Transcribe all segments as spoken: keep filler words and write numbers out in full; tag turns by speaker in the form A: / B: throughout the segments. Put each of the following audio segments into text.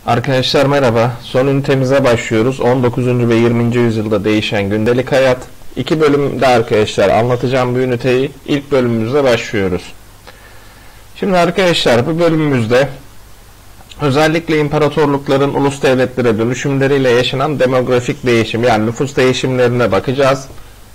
A: Arkadaşlar merhaba. Son ünitemize başlıyoruz. on dokuzuncu ve yirminci yüzyılda değişen gündelik hayat. İki bölümde arkadaşlar anlatacağım bu üniteyi. İlk bölümümüzde başlıyoruz. Şimdi arkadaşlar bu bölümümüzde özellikle imparatorlukların ulus devletlere dönüşümleriyle yaşanan demografik değişim yani nüfus değişimlerine bakacağız.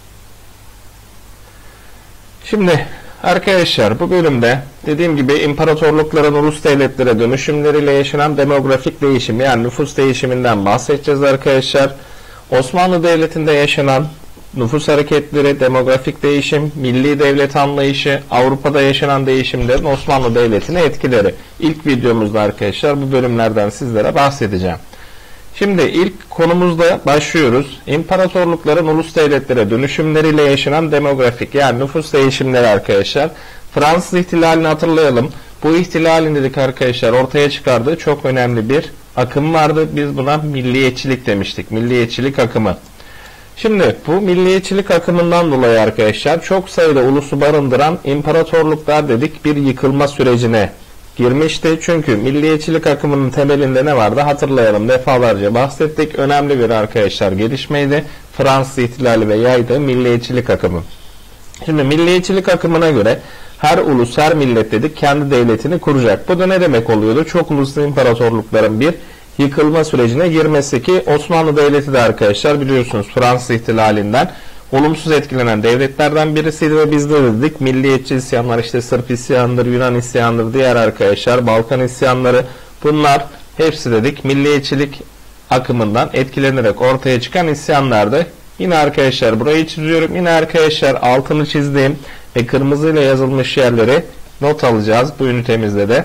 A: Şimdi arkadaşlar bu bölümde dediğim gibi imparatorlukların ulus devletlere dönüşümleriyle yaşanan demografik değişim yani nüfus değişiminden bahsedeceğiz arkadaşlar. Osmanlı Devleti'nde yaşanan nüfus hareketleri, demografik değişim, milli devlet anlayışı, Avrupa'da yaşanan değişimlerin Osmanlı Devleti'ne etkileri. İlk videomuzda arkadaşlar bu bölümlerden sizlere bahsedeceğim. Şimdi ilk konumuzda başlıyoruz. İmparatorlukların ulus devletlere dönüşümleriyle yaşanan demografik yani nüfus değişimleri arkadaşlar. Fransız ihtilalini hatırlayalım. Bu ihtilalin dedik arkadaşlar ortaya çıkardığı çok önemli bir akım vardı. Biz buna milliyetçilik demiştik. Milliyetçilik akımı. Şimdi bu milliyetçilik akımından dolayı arkadaşlar çok sayıda ulusu barındıran imparatorluklar dedik bir yıkılma sürecine girmişti. Çünkü milliyetçilik akımının temelinde ne vardı? Hatırlayalım. Defalarca bahsettik. Önemli bir arkadaşlar gelişmeydi. Fransız ihtilali ve yaydığı milliyetçilik akımı. Şimdi milliyetçilik akımına göre her ulus, her millet dedik kendi devletini kuracak. Bu da ne demek oluyordu? Çok uluslu imparatorlukların bir yıkılma sürecine girmesi ki Osmanlı Devleti de arkadaşlar biliyorsunuz Fransız ihtilalinden olumsuz etkilenen devletlerden birisiydi ve biz de dedik milliyetçi isyanlar işte Sırp isyanıdır, Yunan isyanıdır, diğer arkadaşlar Balkan isyanları bunlar hepsi dedik milliyetçilik akımından etkilenerek ortaya çıkan isyanlardı. Yine arkadaşlar burayı çiziyorum. Yine arkadaşlar altını çizdiğim ve kırmızıyla yazılmış yerleri not alacağız bu ünitemizde de.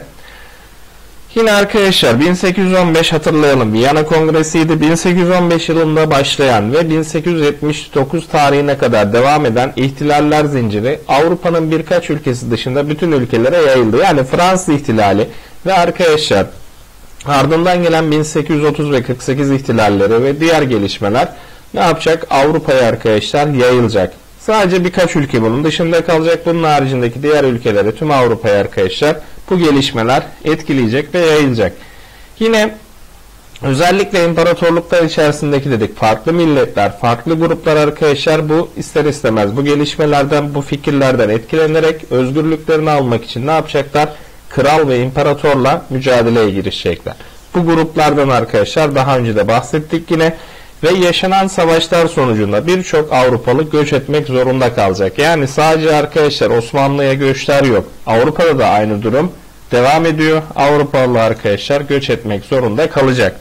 A: Yine arkadaşlar bin sekiz yüz on beş hatırlayalım Viyana Kongresi'ydi. bin sekiz yüz on beş yılında başlayan ve bin sekiz yüz yetmiş dokuz tarihine kadar devam eden ihtilaller zinciri Avrupa'nın birkaç ülkesi dışında bütün ülkelere yayıldı. Yani Fransız ihtilali ve arkadaşlar ardından gelen bin sekiz yüz otuz ve kırk sekiz ihtilalleri ve diğer gelişmeler ne yapacak? Avrupa'ya arkadaşlar yayılacak. Sadece birkaç ülke bunun dışında kalacak. Bunun haricindeki diğer ülkelere tüm Avrupa'ya arkadaşlar bu gelişmeler etkileyecek ve yayılacak. Yine özellikle imparatorluklar içerisindeki dedik farklı milletler, farklı gruplar arkadaşlar bu ister istemez bu gelişmelerden, bu fikirlerden etkilenerek özgürlüklerini almak için ne yapacaklar? Kral ve imparatorla mücadeleye girişecekler. Bu gruplardan arkadaşlar daha önce de bahsettik yine. Ve yaşanan savaşlar sonucunda birçok Avrupalı göç etmek zorunda kalacak. Yani sadece arkadaşlar Osmanlı'ya göçler yok. Avrupa'da da aynı durum devam ediyor. Avrupalı arkadaşlar göç etmek zorunda kalacak.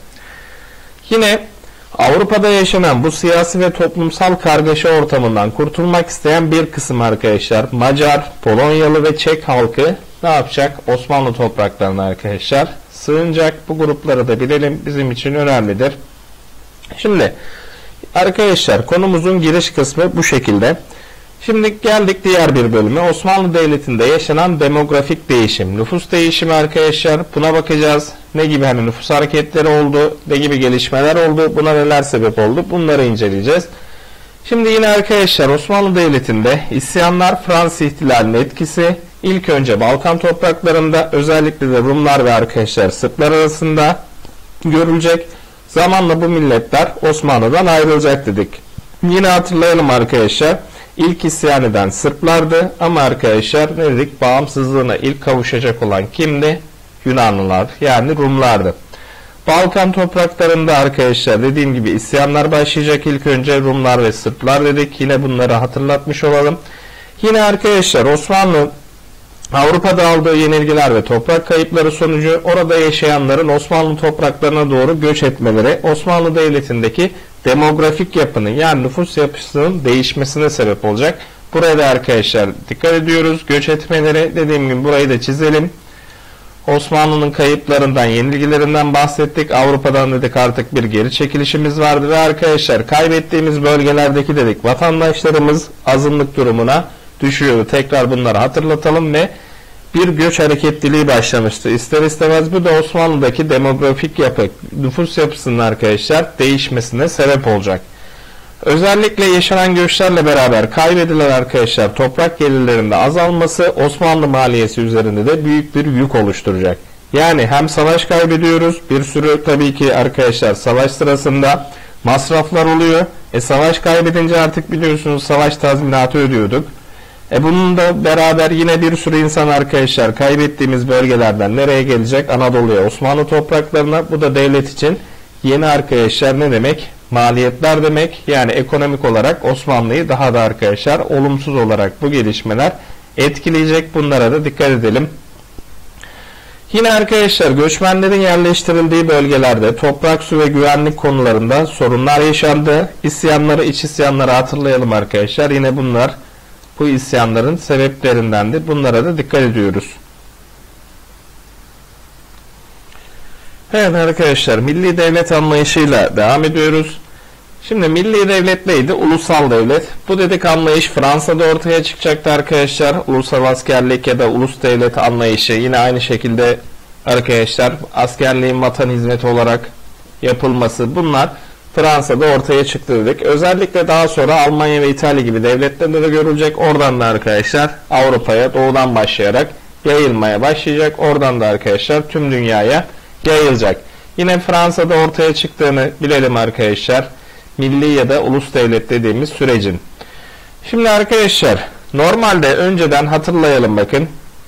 A: Yine Avrupa'da yaşanan bu siyasi ve toplumsal kargaşa ortamından kurtulmak isteyen bir kısım arkadaşlar Macar, Polonyalı ve Çek halkı ne yapacak? Osmanlı topraklarına arkadaşlar sığınacak. Bu grupları da bilelim bizim için önemlidir. Şimdi arkadaşlar konumuzun giriş kısmı bu şekilde. Şimdi geldik diğer bir bölüme. Osmanlı Devleti'nde yaşanan demografik değişim, nüfus değişimi arkadaşlar. Buna bakacağız. Ne gibi hani nüfus hareketleri oldu, ne gibi gelişmeler oldu, buna neler sebep oldu bunları inceleyeceğiz. Şimdi yine arkadaşlar Osmanlı Devleti'nde isyanlar Fransız ihtilalinin etkisi ilk önce Balkan topraklarında özellikle de Rumlar ve arkadaşlar Sırplar arasında görülecek. Zamanla bu milletler Osmanlı'dan ayrılacak dedik. Yine hatırlayalım arkadaşlar. İlk isyan eden Sırplardı ama arkadaşlar ne dedik? Bağımsızlığına ilk kavuşacak olan kimdi? Yunanlılar yani Rumlardı. Balkan topraklarında arkadaşlar dediğim gibi isyanlar başlayacak ilk önce Rumlar ve Sırplar dedik. Yine bunları hatırlatmış olalım. Yine arkadaşlar Osmanlı Avrupa'da aldığı yenilgiler ve toprak kayıpları sonucu orada yaşayanların Osmanlı topraklarına doğru göç etmeleri Osmanlı Devleti'ndeki demografik yapının yani nüfus yapısının değişmesine sebep olacak. Buraya da arkadaşlar dikkat ediyoruz. Göç etmeleri dediğim gibi burayı da çizelim. Osmanlı'nın kayıplarından, yenilgilerinden bahsettik. Avrupa'dan dedik artık bir geri çekilişimiz vardı ve arkadaşlar kaybettiğimiz bölgelerdeki dedik vatandaşlarımız azınlık durumuna düşüyordu. Tekrar bunları hatırlatalım ve bir göç hareketliliği başlamıştı. İster istemez bu da Osmanlı'daki demografik yapı, nüfus yapısının arkadaşlar değişmesine sebep olacak. Özellikle yaşanan göçlerle beraber kaybedilen arkadaşlar toprak gelirlerinde azalması Osmanlı maliyesi üzerinde de büyük bir yük oluşturacak. Yani hem savaş kaybediyoruz, bir sürü tabii ki arkadaşlar savaş sırasında masraflar oluyor. E savaş kaybedince artık biliyorsunuz savaş tazminatı ödüyorduk. E bunun da beraber yine bir sürü insan arkadaşlar kaybettiğimiz bölgelerden nereye gelecek? Anadolu'ya, Osmanlı topraklarına. Bu da devlet için yeni arkadaşlar ne demek? Maliyetler demek. Yani ekonomik olarak Osmanlı'yı daha da arkadaşlar olumsuz olarak bu gelişmeler etkileyecek. Bunlara da dikkat edelim. Yine arkadaşlar göçmenlerin yerleştirildiği bölgelerde toprak, su ve güvenlik konularında sorunlar yaşandı. İsyanları, iç isyanları hatırlayalım arkadaşlar. Yine bunlar bu isyanların sebeplerindendir. Bunlara da dikkat ediyoruz. Evet arkadaşlar, milli devlet anlayışıyla devam ediyoruz. Şimdi milli devlet neydi? Ulusal devlet. Bu dedik anlayış Fransa'da ortaya çıkacaktı arkadaşlar. Ulusal askerlik ya da ulus devlet anlayışı yine aynı şekilde arkadaşlar askerliğin vatan hizmeti olarak yapılması, bunlar Fransa'da ortaya çıktı dedik. Özellikle daha sonra Almanya ve İtalya gibi devletlerde de görülecek. Oradan da arkadaşlar Avrupa'ya doğudan başlayarak yayılmaya başlayacak. Oradan da arkadaşlar tüm dünyaya yayılacak. Yine Fransa'da ortaya çıktığını bilelim arkadaşlar. Milli ya da ulus devlet dediğimiz sürecin. Şimdi arkadaşlar normalde önceden hatırlayalım bakın.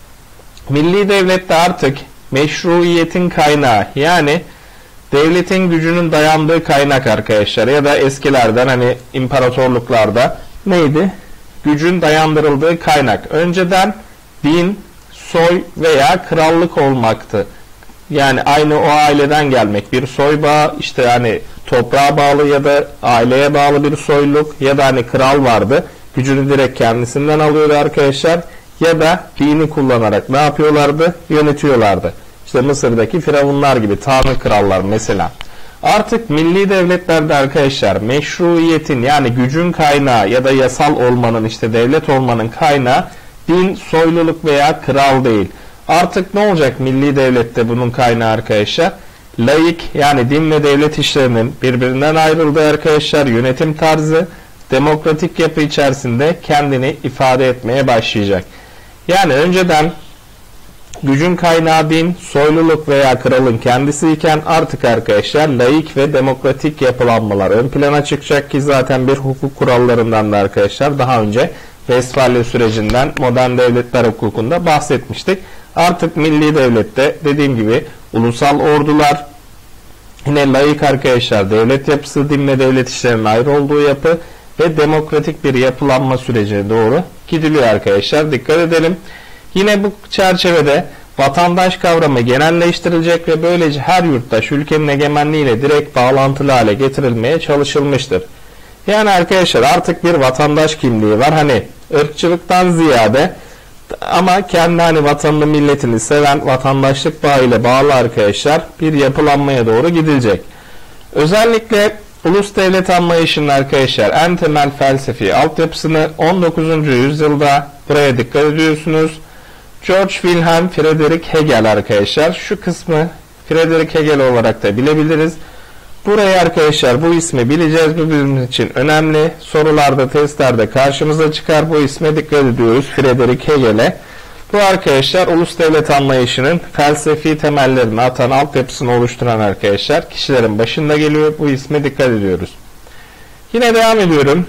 A: Milli devlette artık meşruiyetin kaynağı, yani devletin gücünün dayandığı kaynak arkadaşlar ya da eskilerden hani imparatorluklarda neydi? Gücün dayandırıldığı kaynak. Önceden din, soy veya krallık olmaktı. Yani aynı o aileden gelmek, bir soy bağı, işte hani toprağa bağlı ya da aileye bağlı bir soyluluk ya da hani kral vardı. Gücünü direkt kendisinden alıyordu arkadaşlar. Ya da dini kullanarak ne yapıyorlardı? Yönetiyorlardı. İşte Mısır'daki firavunlar gibi tanrı krallar mesela. Artık milli devletlerde arkadaşlar meşruiyetin, yani gücün kaynağı ya da yasal olmanın, işte devlet olmanın kaynağı din, soyluluk veya kral değil. Artık ne olacak milli devlette bunun kaynağı arkadaşlar? Laik, yani din ve devlet işlerinin birbirinden ayrıldığı arkadaşlar yönetim tarzı demokratik yapı içerisinde kendini ifade etmeye başlayacak. Yani önceden gücün kaynağı din, soyluluk veya kralın kendisiyken artık arkadaşlar laik ve demokratik yapılanmalar ön plana çıkacak ki zaten bir hukuk kurallarından da arkadaşlar daha önce Westfalia sürecinden modern devletler hukukunda bahsetmiştik. Artık milli devlette dediğim gibi ulusal ordular, yine laik arkadaşlar devlet yapısı, din ve devlet işlerinin ayrı olduğu yapı ve demokratik bir yapılanma sürecine doğru gidiliyor arkadaşlar. Dikkat edelim. Yine bu çerçevede vatandaş kavramı genelleştirilecek ve böylece her yurttaş ülkenin egemenliğiyle direkt bağlantılı hale getirilmeye çalışılmıştır. Yani arkadaşlar artık bir vatandaş kimliği var. Hani ırkçılıktan ziyade ama kendi hani vatanını, milletini seven, vatandaşlık bağıyla bağlı arkadaşlar bir yapılanmaya doğru gidilecek. Özellikle ulus devlet anlayışının arkadaşlar en temel felsefi altyapısını on dokuzuncu yüzyılda buraya dikkat ediyorsunuz. George Wilhelm Friedrich Hegel arkadaşlar. Şu kısmı Friedrich Hegel olarak da bilebiliriz. Buraya arkadaşlar bu ismi bileceğiz. Bu bizim için önemli. Sorularda, testlerde karşımıza çıkar. Bu isme dikkat ediyoruz. Friedrich Hegel'e. Bu arkadaşlar ulus devlet anlayışının felsefi temellerini atan, altyapısını oluşturan arkadaşlar kişilerin başında geliyor. Bu isme dikkat ediyoruz. Yine devam ediyorum.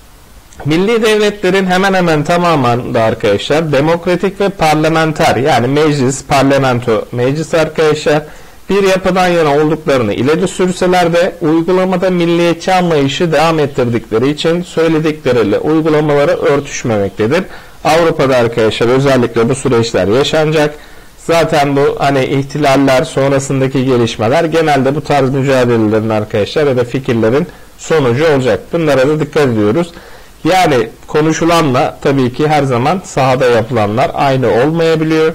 A: Milli devletlerin hemen hemen tamamında arkadaşlar demokratik ve parlamenter, yani meclis, parlamento, meclis arkadaşlar bir yapıdan yana olduklarını ileri sürseler de uygulamada milliyetçi anlayışı devam ettirdikleri için söyledikleriyle uygulamaları örtüşmemektedir. Avrupa'da arkadaşlar özellikle bu süreçler yaşanacak. Zaten bu hani ihtilaller sonrasındaki gelişmeler genelde bu tarz mücadelelerin arkadaşlar ya da fikirlerin sonucu olacak. Bunlara da dikkat ediyoruz. Yani konuşulanla tabii ki her zaman sahada yapılanlar aynı olmayabiliyor.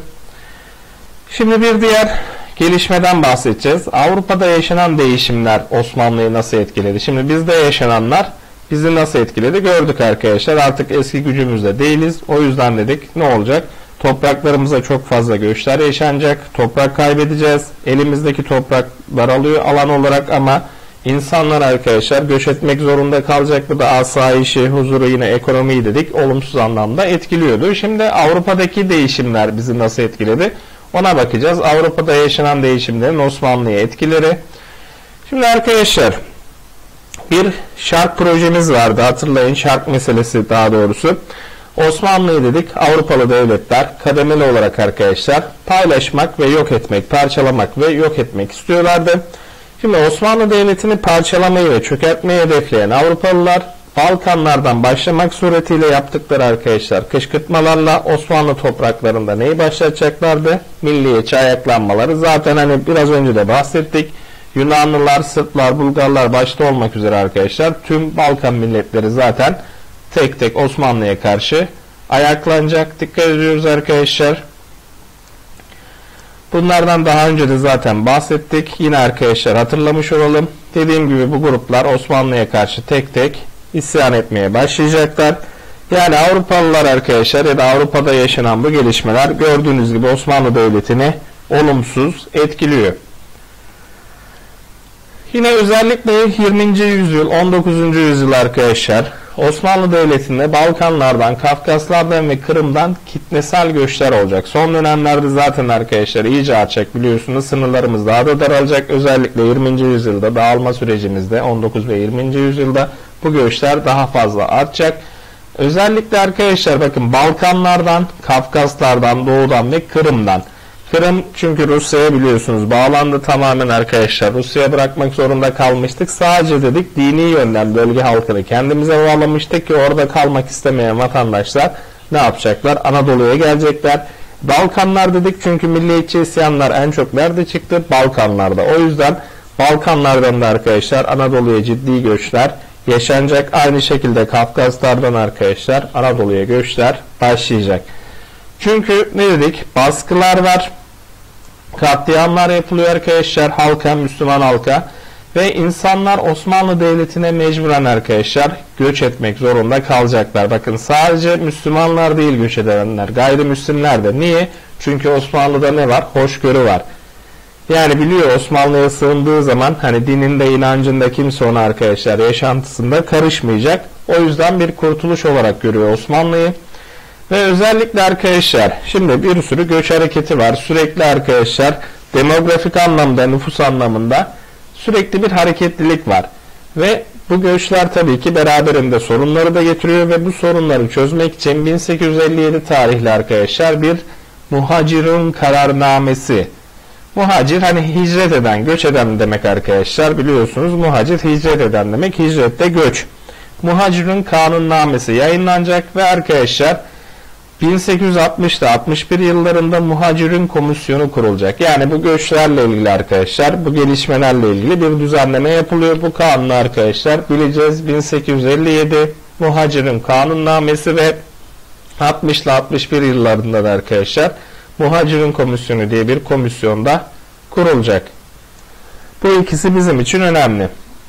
A: Şimdi bir diğer gelişmeden bahsedeceğiz. Avrupa'da yaşanan değişimler Osmanlı'yı nasıl etkiledi? Şimdi bizde yaşananlar bizi nasıl etkiledi gördük arkadaşlar. Artık eski gücümüzde değiliz. O yüzden dedik ne olacak? Topraklarımıza çok fazla göçler yaşanacak. Toprak kaybedeceğiz. Elimizdeki toprak daralıyor alan olarak ama İnsanlar arkadaşlar göç etmek zorunda kalacak. Bu da asayişi, huzuru, yine ekonomiyi dedik olumsuz anlamda etkiliyordu. Şimdi Avrupa'daki değişimler bizi nasıl etkiledi? Ona bakacağız. Avrupa'da yaşanan değişimlerin Osmanlı'ya etkileri. Şimdi arkadaşlar bir şark projemiz vardı. Hatırlayın, şark meselesi daha doğrusu. Osmanlı'yı dedik, Avrupalı devletler kademeli olarak arkadaşlar paylaşmak ve yok etmek, parçalamak ve yok etmek istiyorlardı. Şimdi Osmanlı Devleti'ni parçalamayı ve çökertmeyi hedefleyen Avrupalılar Balkanlardan başlamak suretiyle yaptıkları arkadaşlar kışkırtmalarla Osmanlı topraklarında neyi başlatacaklardı? Milliyetçi ayaklanmaları. Zaten hani biraz önce de bahsettik. Yunanlılar, Sırplar, Bulgarlar başta olmak üzere arkadaşlar tüm Balkan milletleri zaten tek tek Osmanlı'ya karşı ayaklanacak. Dikkat ediyoruz arkadaşlar. Bunlardan daha önce de zaten bahsettik. Yine arkadaşlar hatırlamış olalım. Dediğim gibi bu gruplar Osmanlı'ya karşı tek tek isyan etmeye başlayacaklar. Yani Avrupalılar arkadaşlar ya da Avrupa'da yaşanan bu gelişmeler gördüğünüz gibi Osmanlı Devleti'ni olumsuz etkiliyor. Yine özellikle yirminci yüzyıl, on dokuzuncu yüzyıl arkadaşlar Osmanlı Devleti'nde Balkanlardan, Kafkaslardan ve Kırım'dan kitlesel göçler olacak. Son dönemlerde zaten arkadaşlar iyice artacak, biliyorsunuz sınırlarımız daha da daralacak. Özellikle yirminci yüzyılda dağılma sürecimizde on dokuz ve yirminci yüzyılda bu göçler daha fazla artacak. Özellikle arkadaşlar bakın Balkanlardan, Kafkaslardan, Doğu'dan ve Kırım'dan. Kırım çünkü Rusya'ya biliyorsunuz bağlandı tamamen arkadaşlar. Rusya'ya bırakmak zorunda kalmıştık. Sadece dedik dini yönden bölge halkını kendimize bağlamıştık ki orada kalmak istemeyen vatandaşlar ne yapacaklar? Anadolu'ya gelecekler. Balkanlar dedik çünkü milliyetçi isyanlar en çok nerede çıktı? Balkanlarda. O yüzden Balkanlardan da arkadaşlar Anadolu'ya ciddi göçler yaşanacak. Aynı şekilde Kafkaslardan arkadaşlar Anadolu'ya göçler başlayacak. Çünkü ne dedik? Baskılar var. Katliamlar yapılıyor arkadaşlar halka, Müslüman halka ve insanlar Osmanlı Devleti'ne mecburen arkadaşlar göç etmek zorunda kalacaklar. Bakın sadece Müslümanlar değil göç edenler, gayrimüslimler de. Niye? Çünkü Osmanlı'da ne var? Hoşgörü var. Yani biliyor Osmanlı'ya sığındığı zaman hani dininde, inancında kimse ona arkadaşlar yaşantısında karışmayacak. O yüzden bir kurtuluş olarak görüyor Osmanlı'yı. Ve özellikle arkadaşlar şimdi bir sürü göç hareketi var. Sürekli arkadaşlar demografik anlamda, nüfus anlamında sürekli bir hareketlilik var. Ve bu göçler tabii ki beraberinde sorunları da getiriyor ve bu sorunları çözmek için bin sekiz yüz elli yedi tarihli arkadaşlar bir muhacirun kararnamesi. Muhacir hani hicret eden, göç eden demek arkadaşlar. Biliyorsunuz muhacir hicret eden demek. Hicrette göç. Muhacirun kanunnamesi yayınlanacak ve arkadaşlar bin sekiz yüz altmışta altmış bir yıllarında muhacirun komisyonu kurulacak. Yani bu göçlerle ilgili arkadaşlar, bu gelişmelerle ilgili bir düzenleme yapılıyor. Bu kanunu arkadaşlar bileceğiz. bin sekiz yüz elli yedi muhacirun kanunnamesi ve altmış ile altmış bir yıllarında da arkadaşlar muhacirun komisyonu diye bir komisyonda kurulacak. Bu ikisi bizim için önemli.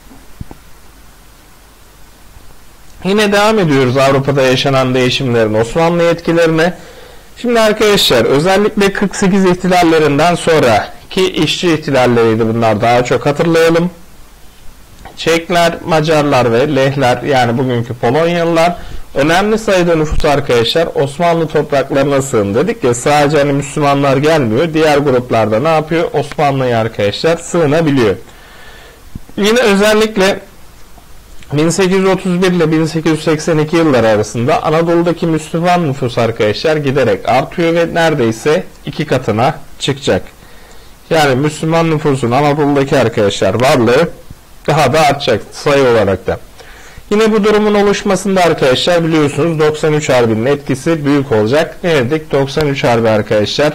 A: Yine devam ediyoruz Avrupa'da yaşanan değişimlerin Osmanlı etkilerine. Şimdi arkadaşlar özellikle kırk sekiz ihtilallerinden sonra ki işçi ihtilalleriydi bunlar, daha çok hatırlayalım. Çekler, Macarlar ve Lehler yani bugünkü Polonyalılar önemli sayıda nüfus arkadaşlar Osmanlı topraklarına sığın dedik ya, sadece hani Müslümanlar gelmiyor, diğer gruplarda ne yapıyor? Osmanlı'ya arkadaşlar sığınabiliyor. Yine özellikle bin sekiz yüz otuz bir ile bin sekiz yüz seksen iki yılları arasında Anadolu'daki Müslüman nüfus arkadaşlar giderek artıyor ve neredeyse iki katına çıkacak. Yani Müslüman nüfusun Anadolu'daki arkadaşlar varlığı daha da artacak sayı olarak da. Yine bu durumun oluşmasında arkadaşlar biliyorsunuz doksan üç Harbi'nin etkisi büyük olacak. Ne dedik? doksan üç Harbi arkadaşlar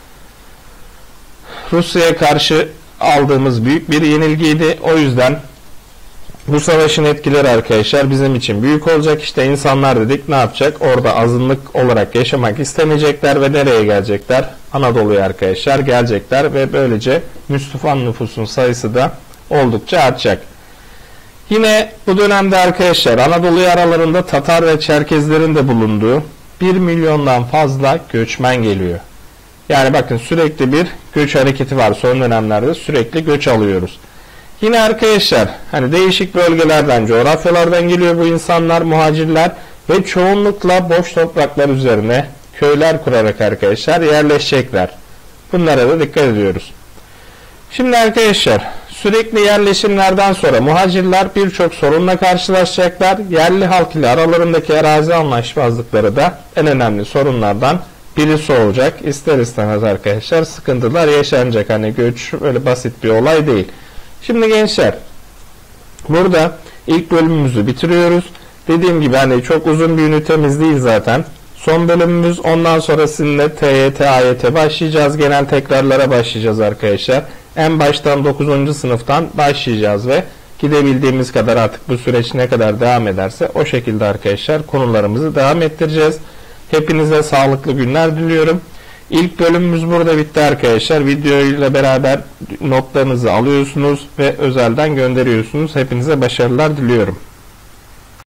A: Rusya'ya karşı aldığımız büyük bir yenilgiydi. O yüzden bu savaşın etkileri arkadaşlar bizim için büyük olacak. İşte insanlar dedik ne yapacak? Orada azınlık olarak yaşamak istemeyecekler ve nereye gelecekler? Anadolu'ya arkadaşlar gelecekler ve böylece Müslüman nüfusun sayısı da oldukça artacak. Yine bu dönemde arkadaşlar Anadolu aralarında Tatar ve Çerkezlerin de bulunduğu bir milyondan fazla göçmen geliyor. Yani bakın sürekli bir göç hareketi var, son dönemlerde sürekli göç alıyoruz. Yine arkadaşlar hani değişik bölgelerden, coğrafyalardan geliyor bu insanlar, muhacirler ve çoğunlukla boş topraklar üzerine köyler kurarak arkadaşlar yerleşecekler. Bunlara da dikkat ediyoruz. Şimdi arkadaşlar, sürekli yerleşimlerden sonra muhacirler birçok sorunla karşılaşacaklar. Yerli halk ile aralarındaki arazi anlaşmazlıkları da en önemli sorunlardan birisi olacak. İster istemez arkadaşlar sıkıntılar yaşanacak. Hani göç öyle basit bir olay değil. Şimdi gençler, burada ilk bölümümüzü bitiriyoruz. Dediğim gibi hani çok uzun bir ünitemiz değil zaten. Son bölümümüz, ondan sonra sizinle T Y T, A Y T başlayacağız. Genel tekrarlara başlayacağız arkadaşlar. En baştan dokuzuncu sınıftan başlayacağız ve gidebildiğimiz kadar artık bu süreç ne kadar devam ederse o şekilde arkadaşlar konularımızı devam ettireceğiz. Hepinize sağlıklı günler diliyorum. İlk bölümümüz burada bitti arkadaşlar. Video ile beraber notlarınızı alıyorsunuz ve özelden gönderiyorsunuz. Hepinize başarılar diliyorum.